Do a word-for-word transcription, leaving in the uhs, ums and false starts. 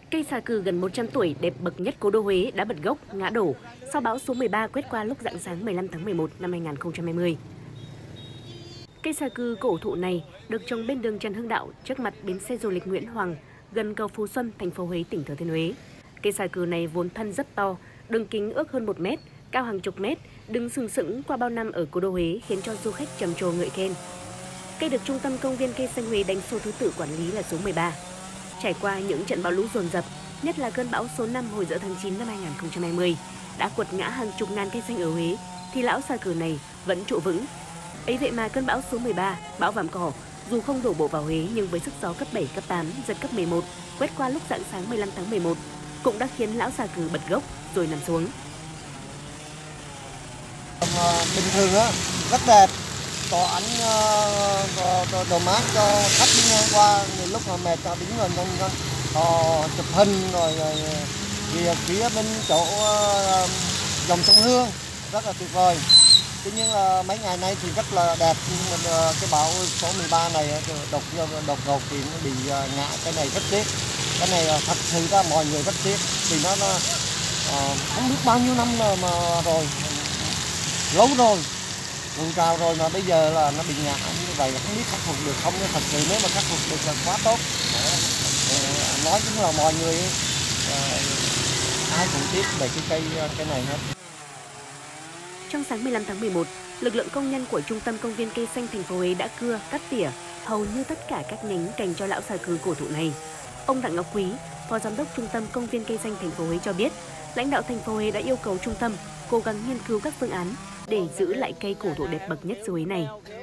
Cây xà cừ gần một trăm tuổi đẹp bậc nhất cố đô Huế đã bật gốc, ngã đổ sau bão số mười ba quét qua lúc rạng sáng mười lăm tháng mười một năm hai nghìn không trăm hai mươi. Cây xà cừ cổ thụ này được trồng bên đường Trần Hưng Đạo, trước mặt bến xe du lịch Nguyễn Hoàng, gần cầu Phú Xuân, thành phố Huế, tỉnh Thừa Thiên Huế. Cây xà cừ này vốn thân rất to, đường kính ước hơn một mét, cao hàng chục mét, đứng sừng sững qua bao năm ở cố đô Huế khiến cho du khách trầm trồ ngợi khen. Cây được Trung tâm Công viên Cây xanh Huế đánh số thứ tự quản lý là số mười ba. Trải qua những trận bão lũ dồn dập, nhất là cơn bão số năm hồi giữa tháng chín năm hai nghìn không trăm hai mươi, đã quật ngã hàng chục ngàn cây xanh ở Huế, thì lão xà cừ này vẫn trụ vững. Ấy vậy mà cơn bão số mười ba, bão Vàm Cỏ, dù không đổ bộ vào Huế nhưng với sức gió cấp bảy, cấp tám, giật cấp mười một, quét qua lúc rạng sáng mười lăm tháng mười một, cũng đã khiến lão xà cừ bật gốc rồi nằm xuống. Bình thường á, rất đẹp, có ánh đồ mát cho khách đi ngang qua, nhiều lúc mà mệt cho đứng rồi nhanh họ chụp hình rồi, rồi thì phía bên chỗ dòng sông Hương rất là tuyệt vời. Tuy nhiên là mấy ngày nay thì rất là đẹp, nhưng mà cái bão số mười ba này đột đột ngột thì nó bị ngã, cái này rất tiếc. Cái này thật sự ra mọi người rất tiếc vì nó, nó không biết bao nhiêu năm mà rồi, lâu rồi, vùng trào rồi mà bây giờ là nó bị ngã như vậy, không biết khắc phục được không. Thật sự nếu mà khắc phục được là quá tốt. Nói chung là mọi người ai cũng tiếc về cái cây cái này hết. Trong sáng mười lăm tháng mười một, lực lượng công nhân của Trung tâm Công viên Cây xanh thành phố Huế đã cưa, cắt tỉa hầu như tất cả các nhánh cành cho lão xà cừ cổ thụ này. Ông Đặng Ngọc Quý, Phó Giám đốc Trung tâm Công viên Cây xanh thành phố Huế cho biết, lãnh đạo thành phố Huế đã yêu cầu trung tâm cố gắng nghiên cứu các phương án để giữ lại cây cổ thụ đẹp bậc nhất xứ Huế này.